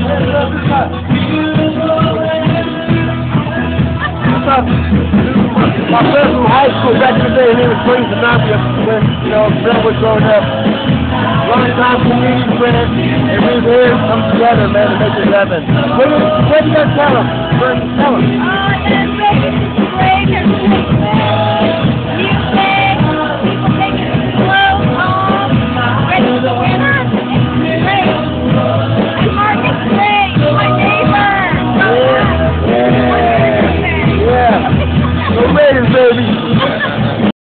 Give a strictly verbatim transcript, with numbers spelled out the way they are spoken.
My friend from high school back in the day, he was Queens and Nambia when, you know, Fred was growing up. Long time community friends, and we were here to come together, man, to make it happen. What do you, what do you guys tell them? Tell them.